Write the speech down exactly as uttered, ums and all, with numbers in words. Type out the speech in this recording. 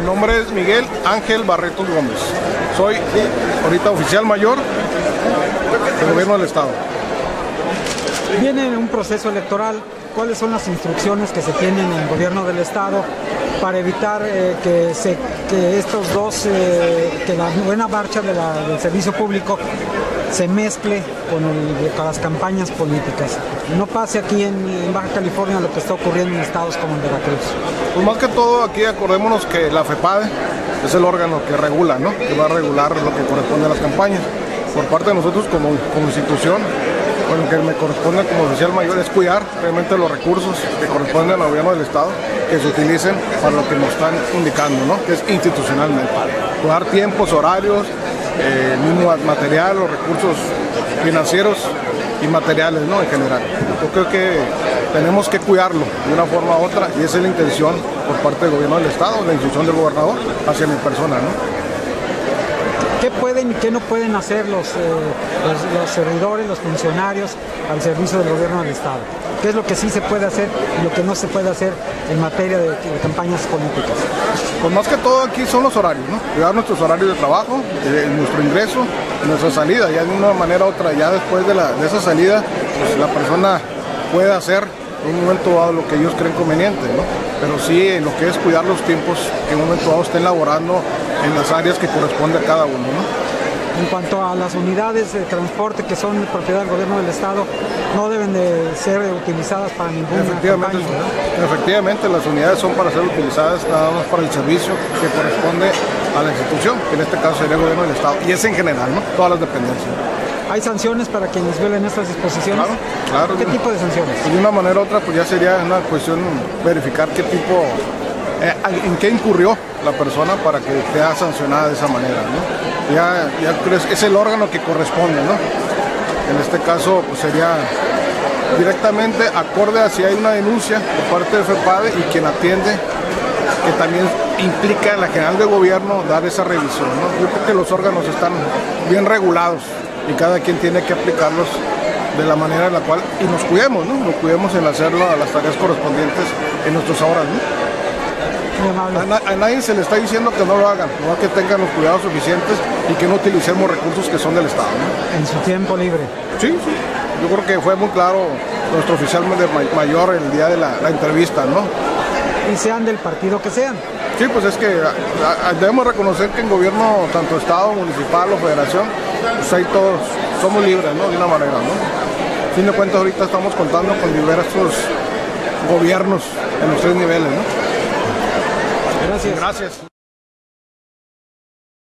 Mi nombre es Miguel Ángel Barretos Gómez. Soy ahorita oficial mayor del gobierno del estado. Viene un proceso electoral. ¿Cuáles son las instrucciones que se tienen en el gobierno del estado para evitar eh, que, se, que estos dos, eh, que la buena marcha de la, del servicio público se mezcle con, el, con las campañas políticas? No pase aquí en, en Baja California lo que está ocurriendo en estados como en Veracruz. Pues más que todo aquí acordémonos que la FEPADE es el órgano que regula, ¿no? Que va a regular lo que corresponde a las campañas. Por parte de nosotros como, como institución, bueno, que me corresponde como oficial mayor es cuidar realmente los recursos que corresponden al gobierno del estado, que se utilicen para lo que nos están indicando, ¿no? Que es institucionalmente. Cuidar tiempos, horarios, eh, mismo material, los recursos financieros y materiales, ¿no? En general. Yo creo que tenemos que cuidarlo de una forma u otra y esa es la intención por parte del gobierno del estado, la institución del gobernador hacia mi persona, ¿no? ¿Qué pueden y qué no pueden hacer los, eh, los, los servidores, los funcionarios al servicio del gobierno del estado? ¿Qué es lo que sí se puede hacer y lo que no se puede hacer en materia de, de campañas políticas? Pues más que todo aquí son los horarios, ¿no? Cuidar nuestros horarios de trabajo, eh, nuestro ingreso, nuestra salida. Ya de una manera u otra, ya después de, la, de esa salida, pues la persona puede hacer en un momento dado lo que ellos creen conveniente, ¿no? Pero sí, en lo que es cuidar los tiempos que en un momento dado estén laborando en las áreas que corresponde a cada uno, ¿no? En cuanto a las unidades de transporte que son de propiedad del gobierno del estado, no deben de ser utilizadas para ninguna efectivamente, campaña, ¿verdad? Efectivamente, las unidades son para ser utilizadas nada más para el servicio que corresponde a la institución, que en este caso sería el gobierno del estado, y es en general, ¿no? Todas las dependencias. ¿Hay sanciones para quienes violen estas disposiciones? Claro, claro. ¿Qué tipo de sanciones? De una manera u otra, pues ya sería una cuestión verificar qué tipo, eh, en qué incurrió la persona para que sea sancionada de esa manera, ¿no? Ya, ya es el órgano que corresponde, ¿no? En este caso, pues sería directamente acorde a si hay una denuncia por parte de FEPADE y quien atiende, que también implica en la general de gobierno dar esa revisión, ¿no? Yo creo que los órganos están bien regulados y cada quien tiene que aplicarlos de la manera en la cual, y nos cuidemos, ¿no? Nos cuidemos en hacerlo a las tareas correspondientes en nuestros horas, ¿no? A, na a nadie se le está diciendo que no lo hagan, no que tengan los cuidados suficientes y que no utilicemos recursos que son del Estado, ¿no? En su tiempo libre. Sí, sí. Yo creo que fue muy claro nuestro oficial mayor el día de la, la entrevista, ¿no? Y sean del partido que sean. Sí, pues es que a, a, debemos reconocer que en gobierno, tanto Estado, municipal o federación, pues ahí todos somos libres, ¿no? De una manera, ¿no? A fin de cuentas ahorita estamos contando con diversos gobiernos en los tres niveles, ¿no? Gracias. Gracias.